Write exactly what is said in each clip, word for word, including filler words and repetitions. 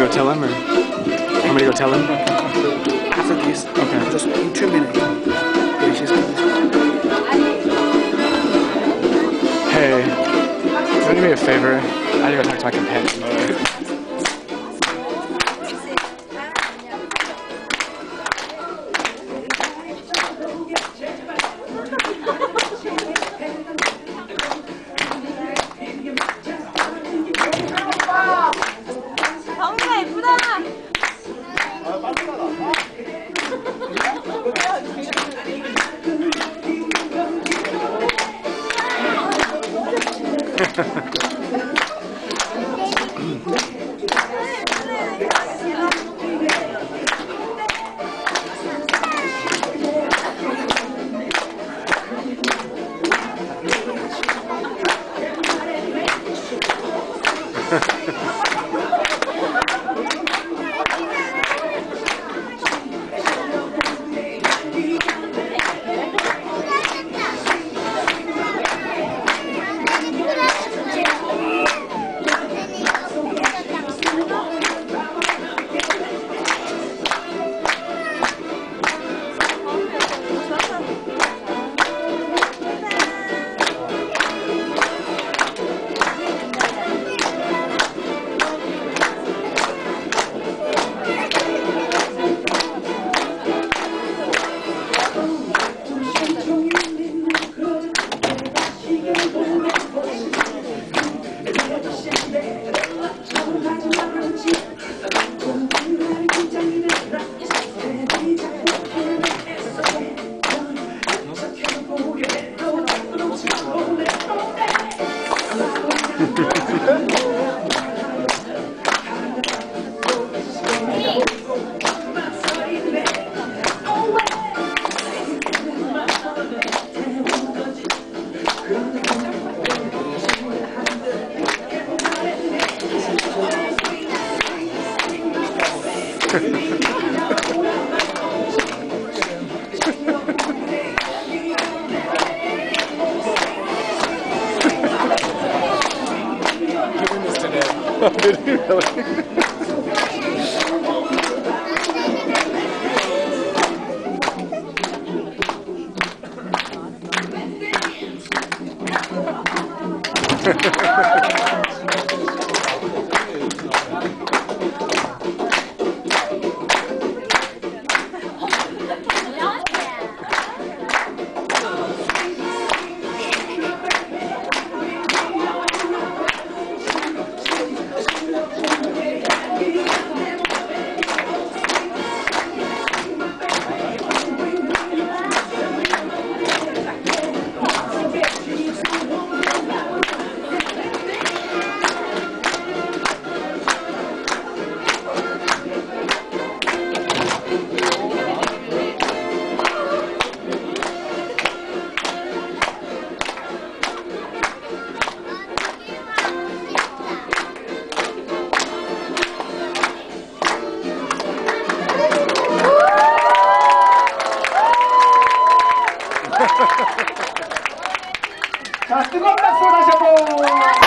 go tell him, or I'm gonna go tell him? After this. Okay. Just in two minutes. Yeah, she's coming. Hey, you want to do me a favor? I gotta go talk to my companion. 정우가 예쁘다. Did he really? 자, 뜨거운 박수 다시 한번.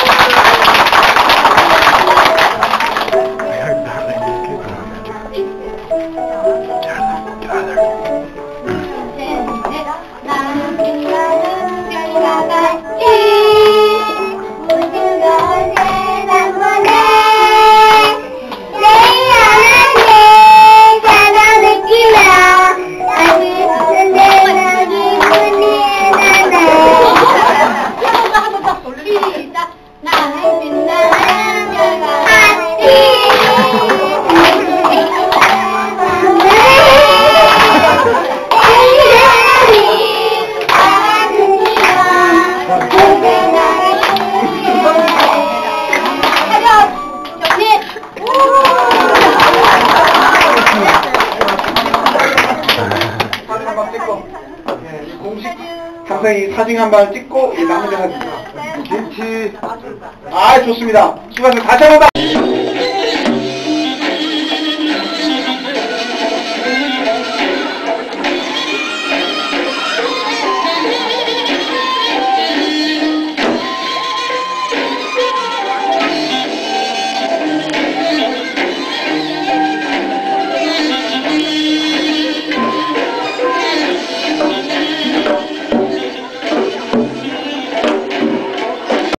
학생이 사진 한 번 찍고 이 남은 사진. 김치. 아, 좋습니다. 수고하셨습니다. 다시 한 번.